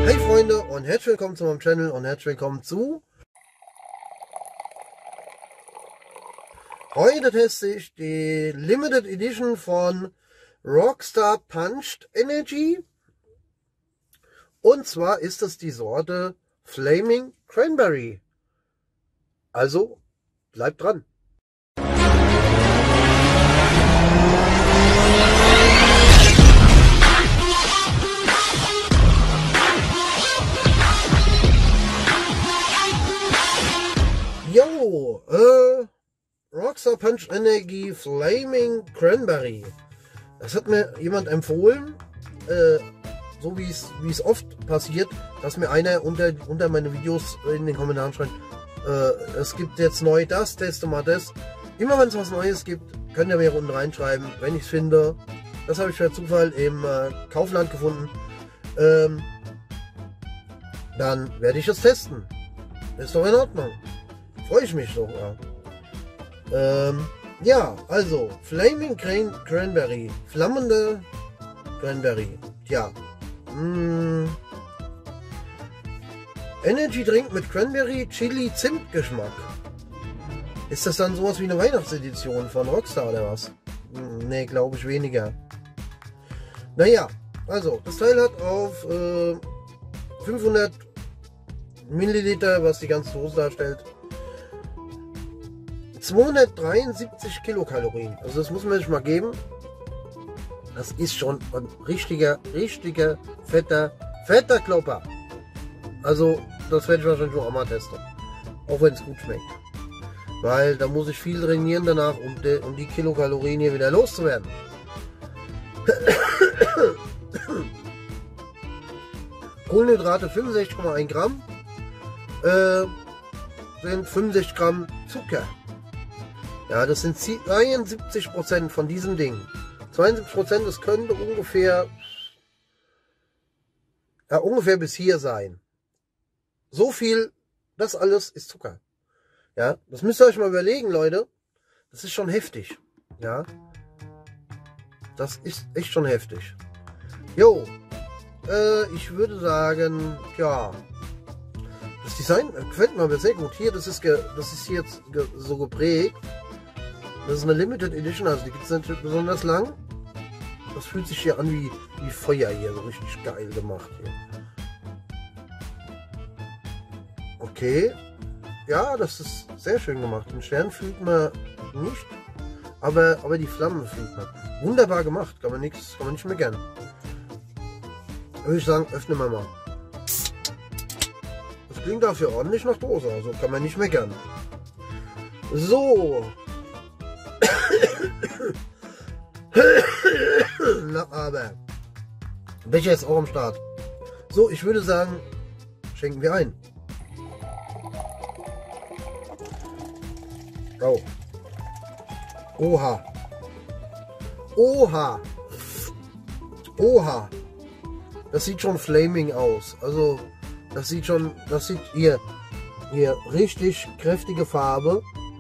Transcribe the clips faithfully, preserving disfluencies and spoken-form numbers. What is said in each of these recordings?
Hey Freunde und herzlich willkommen zu meinem Channel und herzlich willkommen zu... Heute teste ich die Limited Edition von Rockstar Punched Energy. Und zwar ist es die Sorte Flaming Cranberry. Also bleibt dran. Jo, äh, Rockstar Punched Energy Flaming Cranberry. Das hat mir jemand empfohlen, äh, so wie es wie es oft passiert, dass mir einer unter, unter meine Videos in den Kommentaren schreibt, äh, es gibt jetzt neu das, teste mal das. Immer wenn es was Neues gibt, könnt ihr mir unten reinschreiben, wenn ich es finde. Das habe ich per Zufall im äh, Kaufland gefunden. Ähm, dann werde ich es testen. Ist doch in Ordnung. Freue ich mich sogar. Ähm, ja, also Flaming Cran Cranberry, flammende Cranberry. Ja. Mm. Energy Drink mit Cranberry, Chili, Zimt Geschmack. Ist das dann sowas wie eine Weihnachtsedition von Rockstar oder was? Ne, glaube ich weniger. Naja, also das Teil hat auf äh, fünfhundert Milliliter, was die ganze Dose darstellt, zweihundertdreiundsiebzig Kilokalorien. Also das muss man sich mal geben. Das ist schon ein richtiger, richtiger, fetter, fetter Klopper. Also das werde ich wahrscheinlich auch mal testen. Auch wenn es gut schmeckt. Weil da muss ich viel trainieren danach, um die, um die Kilokalorien hier wieder loszuwerden. Kohlenhydrate fünfundsechzig Komma eins Gramm. Äh, sind fünfundsechzig Gramm Zucker. Ja, das sind zweiundsiebzig Prozent von diesem Ding. zweiundsiebzig Prozent, das könnte ungefähr, ja, ungefähr bis hier sein. So viel, das alles ist Zucker. Ja, das müsst ihr euch mal überlegen, Leute. Das ist schon heftig. Ja, das ist echt schon heftig. Jo, äh, ich würde sagen, ja, das Design gefällt mir sehr gut. Hier, das ist, ge, das ist hier jetzt ge, so geprägt. Das ist eine Limited Edition, also die gibt es natürlich besonders lang. Das fühlt sich hier an wie, wie Feuer hier, so richtig geil gemacht hier. Okay, ja, das ist sehr schön gemacht. Den Stern fühlt man nicht, aber, aber die Flammen fühlt man. Wunderbar gemacht, kann man nichts, kann man nicht meckern. Würde ich sagen, öffnen wir mal. Das klingt dafür ordentlich nach Dose, also kann man nicht meckern. So. Na aber. Becher ist auch am Start. So, ich würde sagen, schenken wir ein. Oh. Oha. Oha. Oha. Das sieht schon flaming aus. Also, das sieht schon, das sieht hier, hier richtig kräftige Farbe.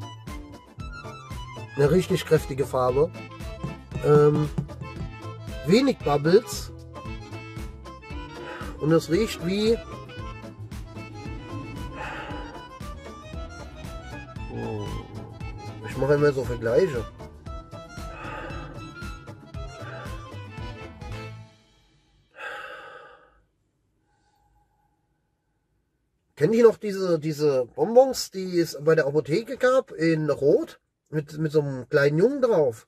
Eine richtig kräftige Farbe. Ähm, wenig Bubbles. Und es riecht wie... Ich mache immer so Vergleiche. Kennt ihr noch diese, diese Bonbons, die es bei der Apotheke gab, in Rot? Mit, mit so einem kleinen Jungen drauf.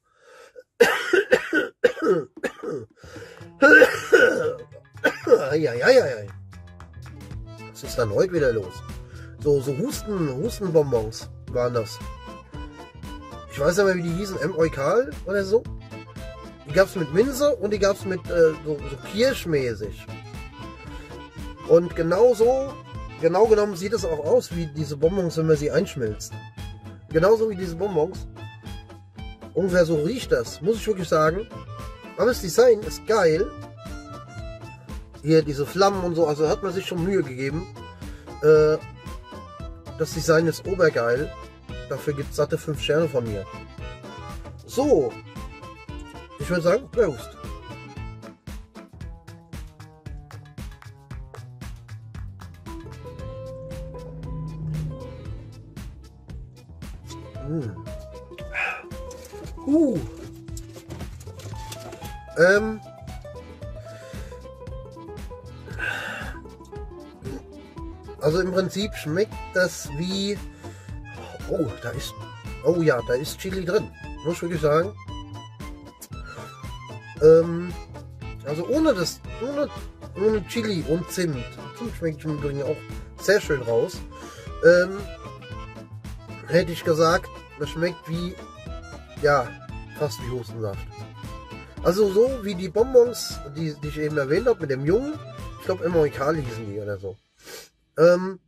Eieieiei. Was ist dann heute wieder los? So, so Husten, Hustenbonbons waren das. Ich weiß nicht mehr, wie die hießen, M. Eukal oder so. Die gab es mit Minze und die gab es mit äh, so, so kirschmäßig. Und genau so, genau genommen sieht es auch aus wie diese Bonbons, wenn man sie einschmilzt. Genauso wie diese Bonbons. Ungefähr so riecht das, muss ich wirklich sagen. Aber das Design ist geil. Hier diese Flammen und so, also hat man sich schon Mühe gegeben. Äh, das Design ist obergeil. Dafür gibt es satte fünf Sterne von mir. So. Ich würde sagen, Prost. Puh. Ähm. Also im Prinzip schmeckt das wie... Oh, da ist... Oh ja, da ist Chili drin. Muss ich wirklich sagen. Ähm, also ohne das... Ohne, ohne Chili und Zimt. Zimt schmeckt im Übrigen auch sehr schön raus. Ähm, hätte ich gesagt, das schmeckt wie... Ja, fast wie Hustensaft. Also so wie die Bonbons, die, die ich eben erwähnt habe mit dem Jungen. Ich glaube, M O I K hießen die oder so. Ähm,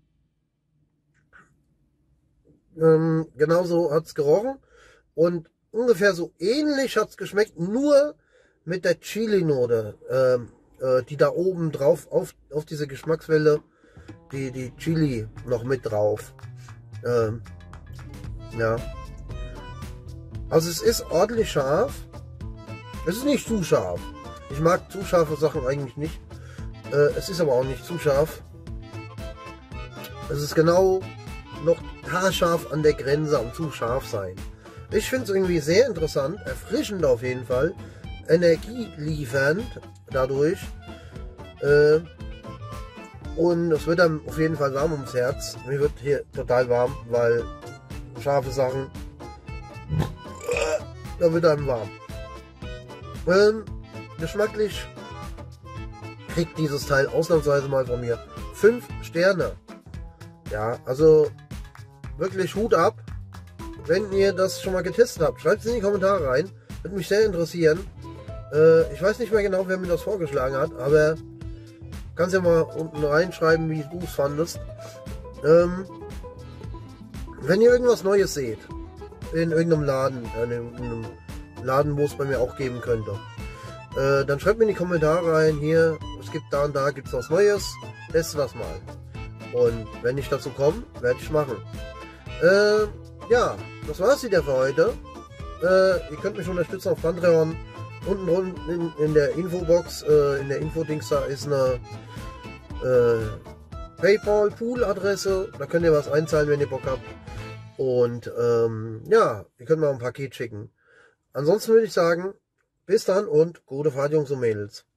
ähm, genauso hat es gerochen und ungefähr so ähnlich hat es geschmeckt, nur mit der Chili-Note, ähm, äh, die da oben drauf, auf, auf diese Geschmackswelle, die, die Chili noch mit drauf. Ähm, ja. Also es ist ordentlich scharf. Es ist nicht zu scharf. Ich mag zu scharfe Sachen eigentlich nicht. Äh, es ist aber auch nicht zu scharf. Es ist genau noch haarscharf an der Grenze am zu scharf sein. Ich finde es irgendwie sehr interessant, erfrischend auf jeden Fall, energieliefernd dadurch. Äh, und es wird dann auf jeden Fall warm ums Herz. Mir wird hier total warm, weil scharfe Sachen, da wird einem warm. Ähm, geschmacklich kriegt dieses Teil ausnahmsweise mal von mir fünf Sterne. Ja, also wirklich Hut ab. Wenn ihr das schon mal getestet habt, schreibt es in die Kommentare rein. Würde mich sehr interessieren. Äh, ich weiß nicht mehr genau, wer mir das vorgeschlagen hat, aber kannst ja mal unten reinschreiben, wie du es fandest. Ähm, wenn ihr irgendwas Neues seht, in irgendeinem Laden, in irgendeinem Laden, wo es bei mir auch geben könnte, äh, dann schreibt mir in die Kommentare rein, hier, es gibt da und da, gibt es was Neues, teste das mal. Und wenn ich dazu komme, werde ich machen. Äh, ja, das war's wieder für heute. Äh, ihr könnt mich unterstützen auf Patreon. Unten unten in, in der Infobox, äh, in der Infodings da ist eine äh, PayPal-Pool-Adresse. Da könnt ihr was einzahlen, wenn ihr Bock habt. Und ähm, ja, ihr könnt mal ein Paket schicken. Ansonsten würde ich sagen, bis dann und gute Fahrt, Jungs und Mädels.